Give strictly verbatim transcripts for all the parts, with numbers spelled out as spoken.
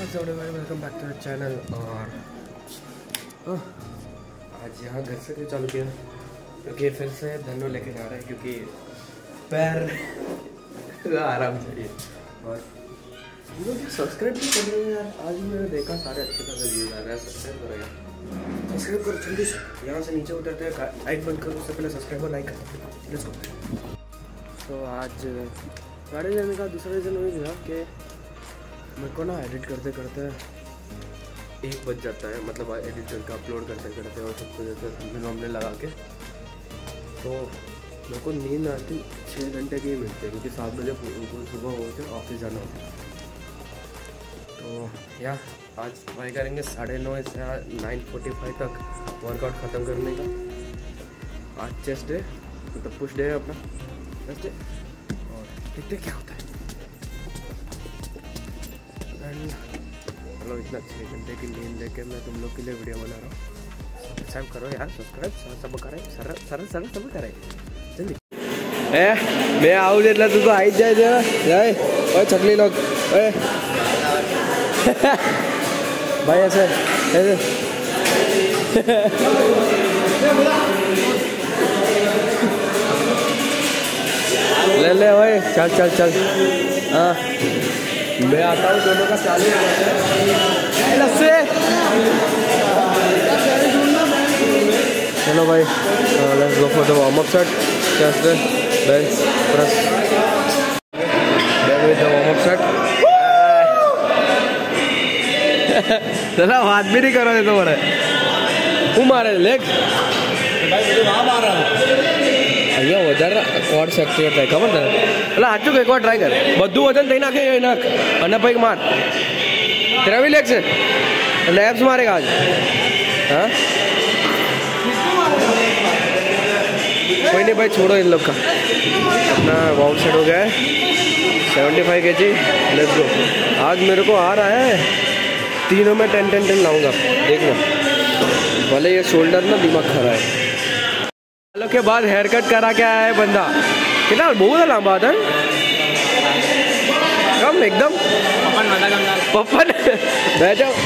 Welcome back to the channel. और आज यहाँ घर से चालू किया क्योंकि फिर से धनो लेके जा रहे हैं क्योंकि पैर आराम चाहिए। और लोग सब्सक्राइब भी कर रहे हैं यार। आज भी मैंने देखा सारे अच्छे खासे व्यूज आ रहे हैं। सब्सक्राइब करो यार, सब्सक्राइब करो जल्दी से। यहाँ से नीचे उतरते हैं, लाइक बंद करो, उससे पहले सब्सक्राइब और लाइक करो। Let's go. तो आज गाड़ी जाने का दूसरा रीज़न वही था कि मेरे को ना एडिट करते करते एक बज जाता है, मतलब एडिट करके अपलोड करते करते और सब कुछ थंबनेल वंबनेल लगा के, तो मेरे को नींद आती छः घंटे की ही मिलती है क्योंकि सात बजे सुबह हो के ऑफिस जाना होता है। तो या आज ट्राई करेंगे साढ़े नौ से नाइन फोर्टी फाइव तक वर्कआउट ख़त्म करने का। आज चेस्ट डे, मतलब पुश डे है अपना चेस्ट डे, और देखते क्या होता है। चलो इतना छः घंटे की नींद लेके मैं तुम लोग के लिए वीडियो बना रहा हूँ। सब्सक्राइब करो यार, सब्सक्राइब सब करें, सर सर सर सब करें जल्दी। ए मैं आऊँ जेटला तू तो आई जाए जरा जाए। ओए छकली लोग, ओए भाई ऐसे ऐसे ले ले ओए, चल चल चल। हाँ मैं आता हूँ, दोनों का चालू लस्से। चलो भाई, let's go for the warm up set. Chest bench press, then with the warm up set. चला हाथ भी नहीं करो तो बड़े वो मारे लेग भाई, मुझे वहाँ मार रहा हूँ અહીંયા વધારે કોડ શક્તિ ટ્રાય ખબર તને એટલે સાચું એકવાર ટ્રાય કર, બધું વજન થઈ નાખે એ નાખ અને પછી માર। તેરા भी लेग से लैब्स मारेगा आज। हाँ कोई नहीं भाई, छोड़ो इन लोग का। अपना वाउट सेट हो गया है सेवेंटी फाइव के जी। Let's go. आज मेरे को आ रहा है तीनों में टेन टेन टेन लाऊंगा, देखना। भले ये शोल्डर ना दिमाग खरा है। के बाद हेयर कट करा के आया है बंदा, कितना बहुत लंबा था। कम एकदम पप्पन बैठ जाओ।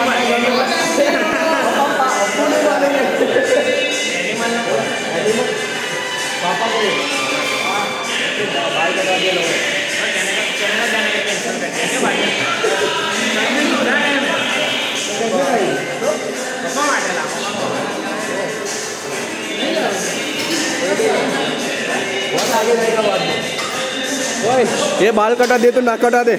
ये बाल कटा दे तो ना कटा दे।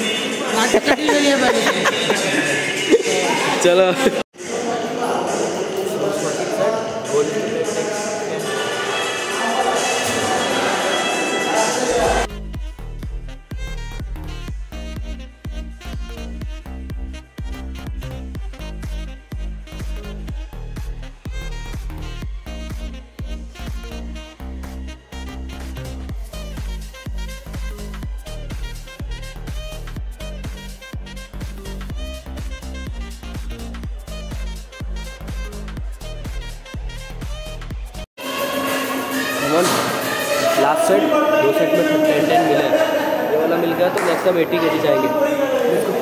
चलो लास्ट सेट, दो सेट में टेन टेन मिले, ये वाला मिल गया तो next time eighty K G जाएंगे।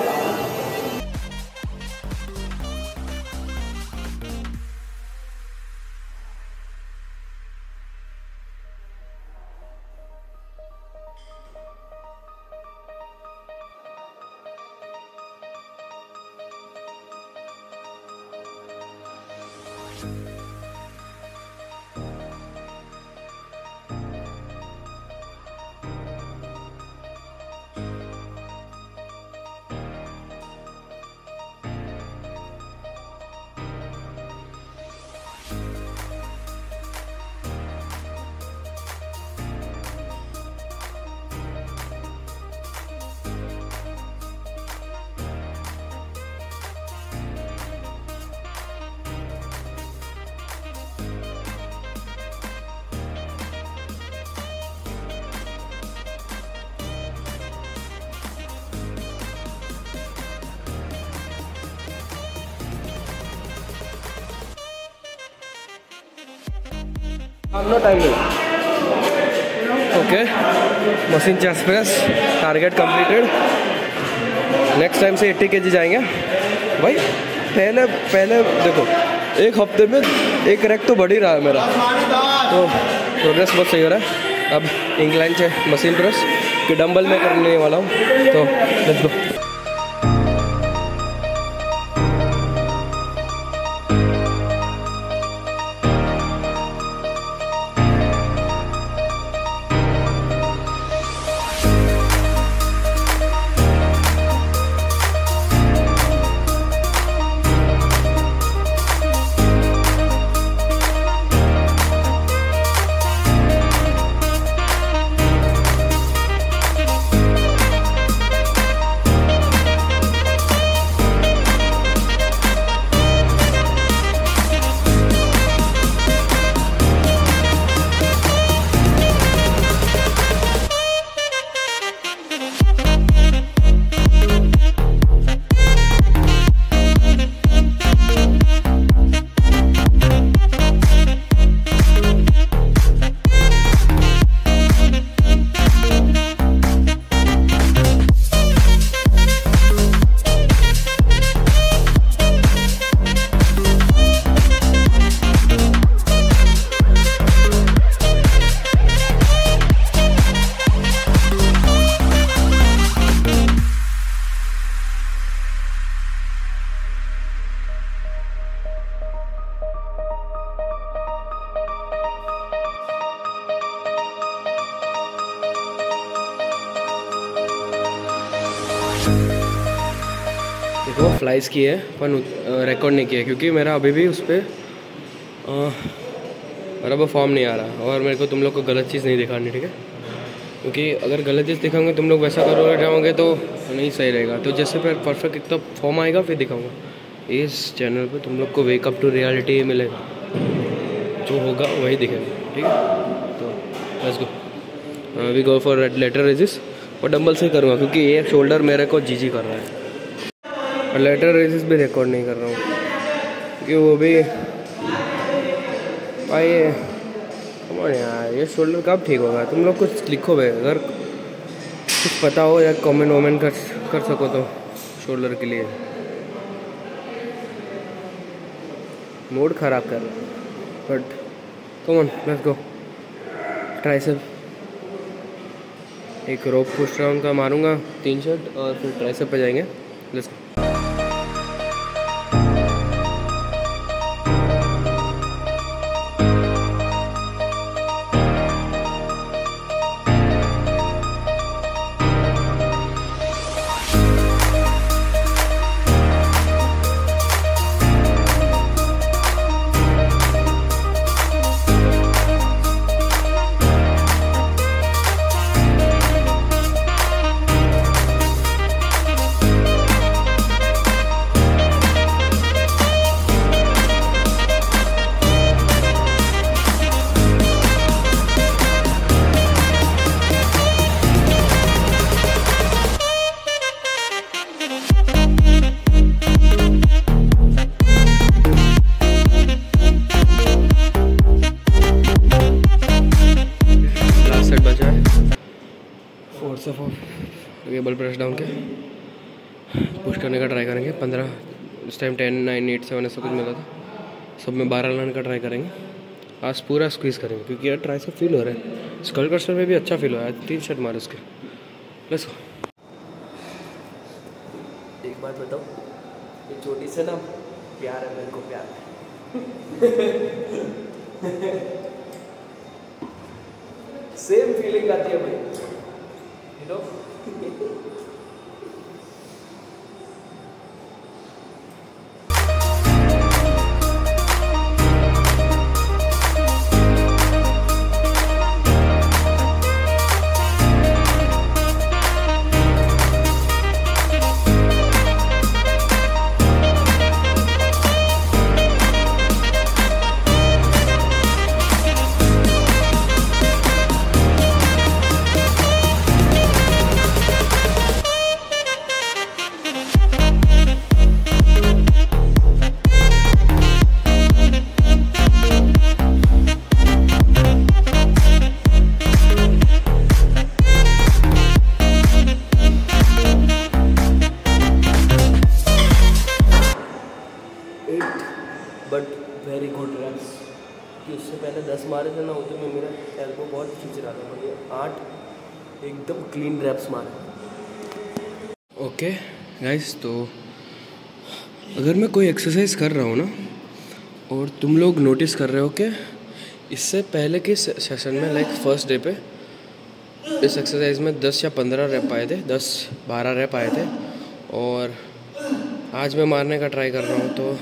नो टाइम नहीं। Okay, machine chest press target completed. Next time से एट्टी के जी जाएंगे भाई। पहले पहले देखो एक हफ्ते में एक रैक तो बढ़ ही रहा है मेरा, तो प्रोग्रेस बहुत सही हो रहा है। अब इंक्लाइन से मशीन प्रेस कि डंबल में करने वाला हूँ, तो लेट्स गो। देखो फ्लाइज की है पर रिकॉर्ड नहीं किया क्योंकि मेरा अभी भी उस पर बराबर फॉर्म नहीं आ रहा, और मेरे को तुम लोग को गलत चीज़ नहीं दिखानी, ठीक है? क्योंकि अगर गलत चीज़ दिखाऊंगे तुम लोग वैसा करोगे जाओगे तो नहीं सही रहेगा। तो जैसे फिर परफेक्ट इतना फॉर्म आएगा फिर दिखाऊंगा। इस चैनल पे तुम लोग को वेकअप टू रियलिटी मिलेगा, जो होगा वही दिखेगा, ठीक है? तो let's go, we go for lateral raises. और डंबल से ही करूँगा क्योंकि ये शोल्डर मेरे को जी जी कर रहा है, और लेटर रेजिस भी रिकॉर्ड नहीं कर रहा हूँ क्योंकि वो भी भाई कमाल यार, ये शोल्डर कब ठीक होगा? तुम लोग कुछ लिखो भाई, अगर कुछ पता हो या कमेंट वमेंट कर कर सको तो शोल्डर के लिए। मूड ख़राब कर रहा है but come on let's go. Tricep एक रोप पुश राउंड का मारूंगा तीन शॉट और फिर ट्राइसेप पे जाएंगे। Let's go. Fourth of table press down के पुश करने का ट्राई करेंगे। पंद्रह इस time ten nine eight seven ऐसा कुछ मिला था, सब में बारह लाने का ट्राई करेंगे। आज पूरा स्क्वीज़ करेंगे क्योंकि यार ट्राई से फील हो रहा है। स्कल क्रशर में भी अच्छा फील हो रहा है। तीन शॉट मारे उसके। Let's go. एक बात बताओ, ये छोटी से ना प्यार है, मेरे को प्यार सेम फीलिंग आती है भाई, यू नो। क्योंकि उससे पहले दस मारे थे ना, उधर में मेरा एल्बो बहुत खींच रहा था, पर ये आठ एकदम क्लीन रैप्स मारे। ओके गाइस, तो अगर मैं कोई एक्सरसाइज कर रहा हूँ ना और तुम लोग नोटिस कर रहे हो कि इससे पहले के सेशन में लाइक फर्स्ट डे पे इस एक्सरसाइज में दस या पंद्रह रैप आए थे, दस बारह रैप आए थे, और आज मैं मारने का ट्राई कर रहा हूँ तो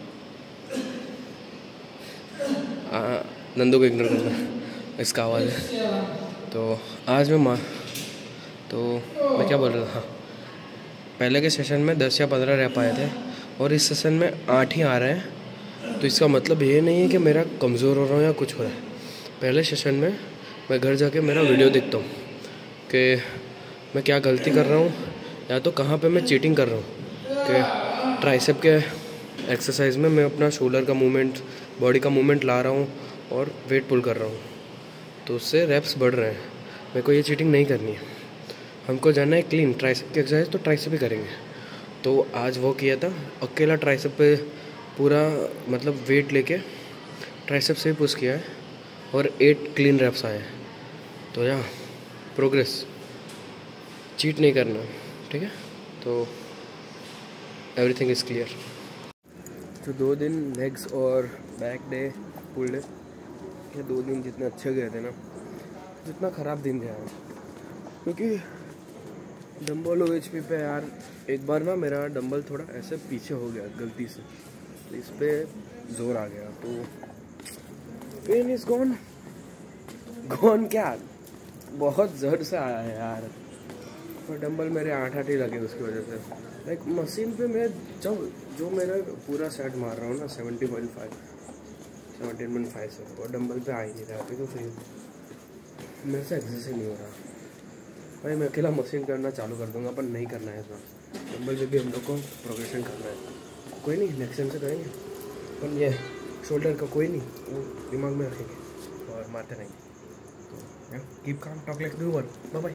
आ, नंदू को इग्नोर करना, इसका आवाज़ है। तो आज मैं मार तो मैं क्या बोल रहा था, हाँ, पहले के सेशन में दस या पंद्रह रैप आए थे और इस सेशन में आठ ही आ रहे हैं। तो इसका मतलब ये नहीं है कि मेरा कमज़ोर हो रहा हूँ या कुछ हो रहा है। पहले सेशन में मैं घर जाके मेरा वीडियो देखता हूँ कि मैं क्या गलती कर रहा हूँ या तो कहाँ पे मैं चीटिंग कर रहा हूँ। कि ट्राइसेप के एक्सरसाइज में मैं अपना शोल्डर का मूवमेंट, बॉडी का मूवमेंट ला रहा हूँ और वेट पुल कर रहा हूँ, तो उससे रैप्स बढ़ रहे हैं। मेरे को ये चीटिंग नहीं करनी है, हमको जाना है क्लीन। ट्राइसेप की एक्सरसाइज तो ट्राइसेप ही करेंगे। तो आज वो किया था, अकेला ट्राइसेप पे पूरा मतलब वेट लेके ट्राइसेप से ही पुश किया है और एट क्लीन रैप्स आए हैं। तो या प्रोग्रेस, चीट नहीं करना, ठीक है। तो एवरीथिंग इज़ क्लियर। तो दो दिन लेग्स और बैक डे, पुल डे, ये दो दिन जितने अच्छे गए थे ना, जितना ख़राब दिन गया है, क्योंकि डम्बल ओ एच पी पे यार एक बार ना मेरा डंबल थोड़ा ऐसे पीछे हो गया गलती से, तो इस पर जोर आ गया, तो पेन इज गॉन गॉन क्या बहुत ज़ोर से आया है यार। और डंबल मेरे आठ आठ ही लगे उसकी वजह से। लाइक मशीन पे मैं जब जो मेरा पूरा सेट मार रहा हूँ ना seventy point five seventeen point five से, और डंबल पे आ ही नहीं रहा, तो फिर मेरे से एक्सरसाइज ही नहीं हो रहा भाई। मैं अकेला मशीन करना चालू कर दूंगा, पर नहीं करना है इतना। डंबल पे भी हम लोग को प्रोग्रेशन करना है। कोई नहीं, नेक्स्ट टाइम से करेंगे, पर ये शोल्डर का कोई नहीं, वो दिमाग में रखेंगे और मारते रहेंगे। तो keep calm, talk like do one, bye bye.